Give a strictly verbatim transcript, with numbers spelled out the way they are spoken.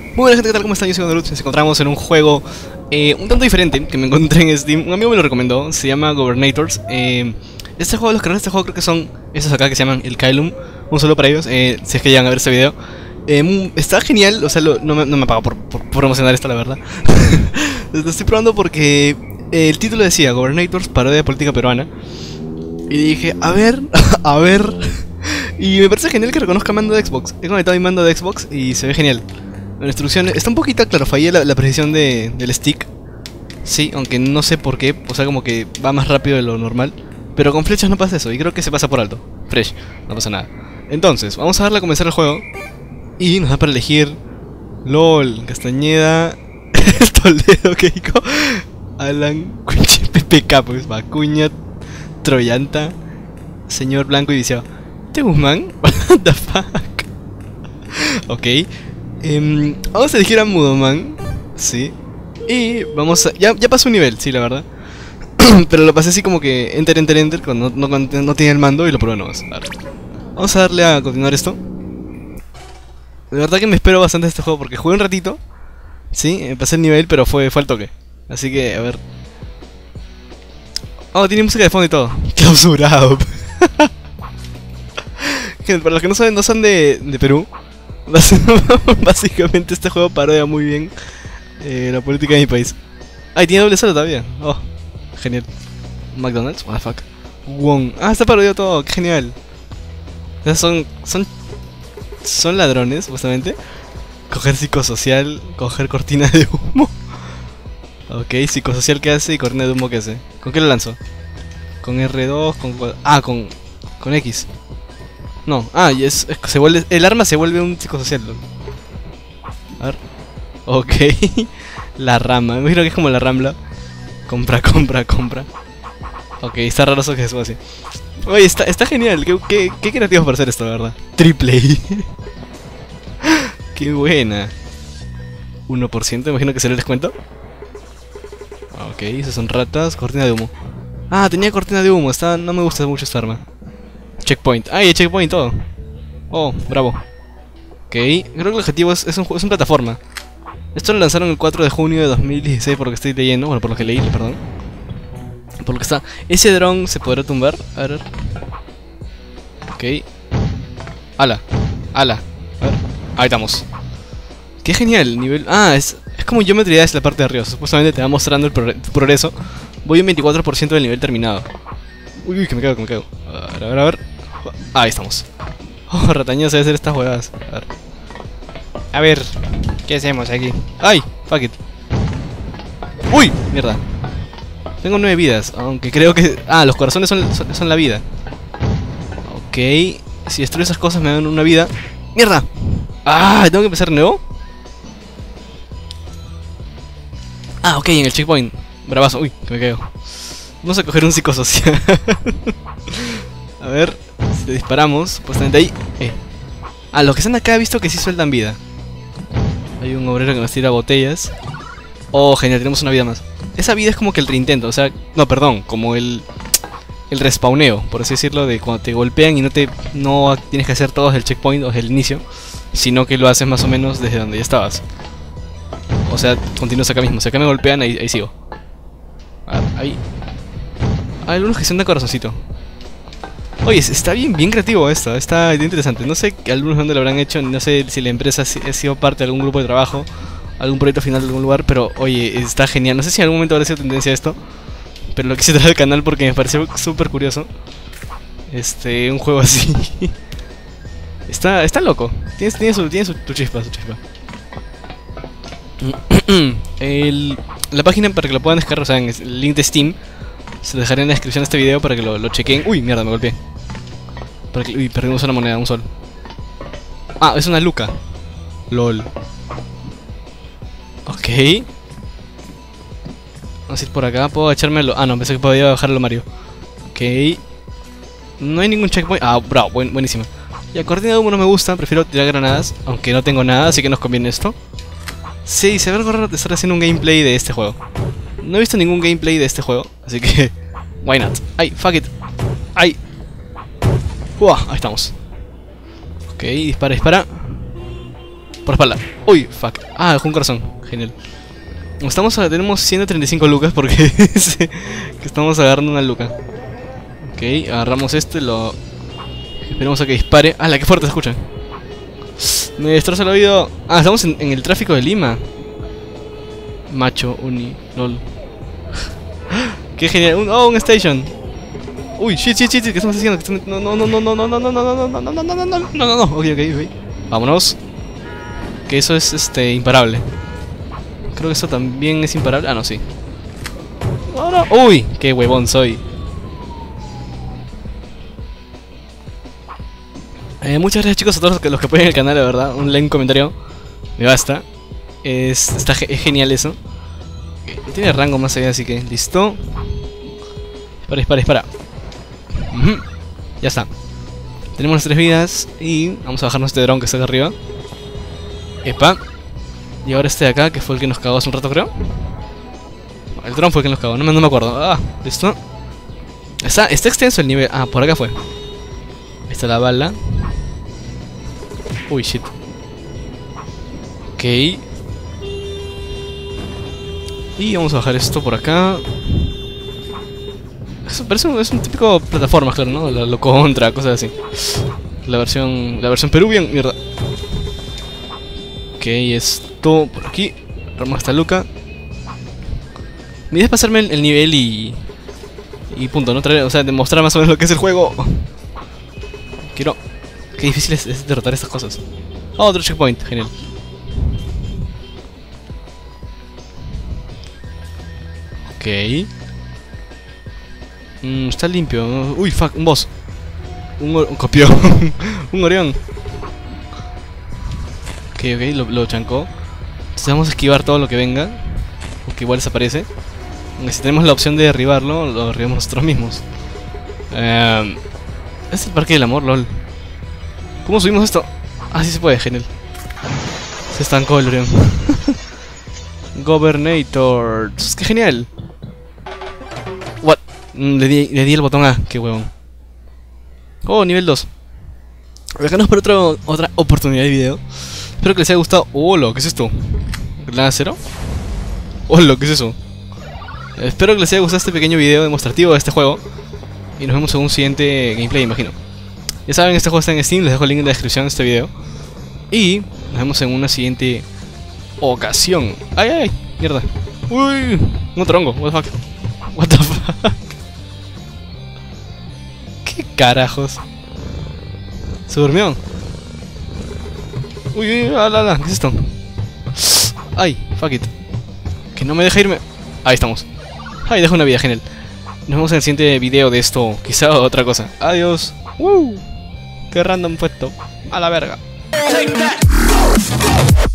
Muy buena gente, ¿qué tal? ¿Cómo están? Yo soy Gondorut. Nos encontramos en un juego eh, un tanto diferente que me encontré en Steam. Un amigo me lo recomendó, se llama Gobernators. eh, Este juego, los creadores de este juego creo que son esos acá que se llaman el Kailum. Un saludo para ellos, eh, si es que llegan a ver este video. eh, Está genial, o sea, lo, no, me, no me paga por, por, por promocionar esto, la verdad. Lo estoy probando porque eh, el título decía Gobernators, parodia de política peruana. Y dije, a ver, a ver. Y me parece genial que reconozca mando de Xbox. He conectado mi mando de Xbox y se ve genial. La instrucción está un poquito, claro, fallé la, la precisión de, del stick. Sí, aunque no sé por qué. O sea, como que va más rápido de lo normal. Pero con flechas no pasa eso y creo que se pasa por alto. Fresh, no pasa nada. Entonces, vamos a darle a comenzar el juego. Y nos da para elegir LOL, Castañeda, Toledo, Keiko, Alan, P P K, pues, Bacuña, Troyanta, Señor Blanco y Viciado. ¿Este Guzmán? What the fuck? Ok. Um, vamos a elegir a Mudoman. Sí. Y vamos a... Ya, ya pasó un nivel, sí, la verdad. Pero lo pasé así como que enter, enter, enter cuando no, no, no tenía el mando y lo probé nomás. A ver. Vamos a darle a continuar esto. De verdad que me espero bastante de este juego porque jugué un ratito. Sí, pasé el nivel, pero fue, fue al toque. Así que, a ver. Oh, tiene música de fondo y todo. Clausurado. Para los que no saben, no son de, de Perú. Básicamente este juego parodia muy bien eh, la política de mi país. Ah, y tiene doble salto todavía. Oh, genial. McDonald's, what the fuck. Wong. Ah, está parodiado todo, qué genial. O sea, son, son, son ladrones, supuestamente. Coger psicosocial, coger cortina de humo. Ok, psicosocial ¿qué hace? Y cortina de humo ¿qué hace? ¿Con qué lo lanzo? Con R dos, con... Ah, con, con X. No, ah, y es, es, se vuelve, el arma se vuelve un psicosocial. A ver. Ok. La rama, me imagino que es como la rambla. Compra, compra, compra. Ok, está raro eso que es así. Oye, está, está genial. Qué, qué, qué creativos para hacer esto, la verdad. Triple. Qué buena. uno por ciento, imagino que será el descuento. Ok, esas son ratas. Cortina de humo. Ah, tenía cortina de humo. Está, no me gusta mucho esta arma. Checkpoint. Ah, y checkpoint todo. Oh, bravo. Ok, creo que el objetivo es, es, un, es una plataforma. Esto lo lanzaron el cuatro de junio de dos mil dieciséis por lo que estoy leyendo. Bueno, por lo que leí, perdón. Por lo que está. ¿Ese dron se podrá tumbar? A ver. Ok. Ala. Ala. A ver. Ahí estamos. Qué genial. Nivel... Ah, es, es como Geometry Dash la parte de arriba. Supuestamente te va mostrando el progre tu progreso. Voy un veinticuatro por ciento del nivel terminado. Uy, uy, que me cago, que me cago. A ver, a ver, a ver. Ah, ahí estamos. Oh, ratañado se debe hacer estas jugadas. A ver. A ver. ¿Qué hacemos aquí? ¡Ay! Fuck it. ¡Uy! Mierda. Tengo nueve vidas, aunque creo que... Ah, los corazones son, son, son la vida. Ok. Si destruyo esas cosas me dan una vida. ¡Mierda! ¡Ah! ¿Tengo que empezar de nuevo? Ah, ok, en el checkpoint. Bravazo. Uy, que me caigo. Vamos a coger un psicosocial. A ver, si te disparamos, supuestamente ahí. Eh. Ah, los que están acá he visto que sí sueltan vida. Hay un obrero que nos tira botellas. Oh, genial, tenemos una vida más. Esa vida es como que el reintento, o sea, no, perdón, como el el respawneo, por así decirlo, de cuando te golpean y no te no tienes que hacer todo desde el checkpoint o desde el inicio, sino que lo haces más o menos desde donde ya estabas. O sea, continúas acá mismo, si acá me golpean, ahí, ahí sigo. A ver, ahí. Hay algunos que se dan corazoncito. Oye, está bien, bien creativo esto, está bien interesante. No sé algunos dónde lo habrán hecho, no sé si la empresa ha sido parte de algún grupo de trabajo, algún proyecto final de algún lugar, pero oye, está genial. No sé si en algún momento habrá sido tendencia a esto, pero lo quise traer al canal porque me pareció súper curioso. Este, un juego así. Está, está loco, tiene, tiene, su, tiene su, su chispa, su chispa. El, la página para que lo puedan descargar, o sea, en el link de Steam se lo dejaré en la descripción de este video para que lo, lo chequen. Uy, mierda, me golpeé. Para que, uy, perdimos una moneda, un sol. Ah, es una luca. LOL. Ok. Vamos a ir por acá, puedo echármelo. Ah, no, pensé que podía bajarlo Mario. Ok. No hay ningún checkpoint. Ah, bravo, buen, buenísimo. Ya, cortina de humo no me gusta, prefiero tirar granadas. Aunque no tengo nada, así que nos conviene esto. Sí, se ve algo raro de estar haciendo un gameplay de este juego. No he visto ningún gameplay de este juego, así que... Why not? ¡Ay! ¡Fuck it! ¡Ay! ¡Uah! Ahí estamos. Ok, dispara, dispara. Por la espalda. Uy, fuck. Ah, dejó un corazón. Genial. Estamos a, tenemos ciento treinta y cinco lucas porque que estamos agarrando una luca. Ok, agarramos este, lo... Esperemos a que dispare. ¡Ah, la que fuerte se escucha! Me destroza el oído. Ah, estamos en, en el tráfico de Lima. Macho, uni, lol. ¡Qué genial! Un, ¡Oh, un station! Uy, shit, shit, shit, ¿qué estamos haciendo? No, no, no, no, no, no, no, no, no, no, no, no, no, no, no, no, no, no, no, ok, ok, ok. Vámonos. Que eso es, este, imparable. Creo que eso también es imparable. Ah, no, sí. Oh, no. Uy, qué huevón soy. Eh, muchas gracias, chicos, a todos los que, los que apoyan el canal, de verdad. Un like, un comentario. Me basta. Es, está, es genial eso. Okay. Tiene rango más allá, así que listo. Dispara, dispara, dispara. Uh-huh. Ya está. Tenemos las tres vidas. Y vamos a bajarnos este dron que está acá arriba. Epa. Y ahora este de acá, que fue el que nos cagó hace un rato, creo. El dron fue el que nos cagó, no me, no me acuerdo. Ah, listo. Está, está extenso el nivel. Ah, por acá fue. Ahí está la bala. Uy, shit. Ok. Y vamos a bajar esto por acá. Eso parece un, es un típico plataforma, claro, ¿no? La, lo contra, cosas así. La versión. La versión peruvian, mierda. Ok, esto por aquí. Agarramos esta luca. Mi idea es pasarme el, el nivel y. Y punto, ¿no? Traer, o sea, demostrar más o menos lo que es el juego. Quiero. Qué difícil es, es derrotar estas cosas. Oh, otro checkpoint, genial. Ok. Mm, está limpio. Uy, fuck, un boss. Un, un copión. Un Orión. Ok, ok, lo, lo chancó. Entonces vamos a esquivar todo lo que venga. Porque igual desaparece. Aunque si tenemos la opción de derribarlo, lo derribamos nosotros mismos. Um, es el parque del amor, lol. ¿Cómo subimos esto? Ah, sí se puede, genial. Se estancó el Orión. Gobernator. ¡Qué genial! What? Le di, le di el botón A, qué huevón. Oh, nivel dos. Déjanos por otro, otra oportunidad de video. Espero que les haya gustado. Oh, lo, ¿qué es esto? ¿Granada cero? Oh, lo, ¿qué es eso? Espero que les haya gustado este pequeño video demostrativo de este juego. Y nos vemos en un siguiente gameplay, imagino. Ya saben, este juego está en Steam, les dejo el link en la descripción de este video. Y nos vemos en una siguiente ocasión. ¡Ay, ay, ay! ¡Mierda! ¡Uy! Un tronco, what the fuck. What the fuck. ¿Qué carajos? ¿Se durmió? Uy, uy, la, la, la. ¿Qué es esto? ¡Ay! Fuck it. Que no me deja irme. Ahí estamos. ¡Ay! Deja una vida, genial. Nos vemos en el siguiente video de esto. Quizá otra cosa. Adiós. ¡Woo! ¡Qué random fue esto! A la verga. Take that.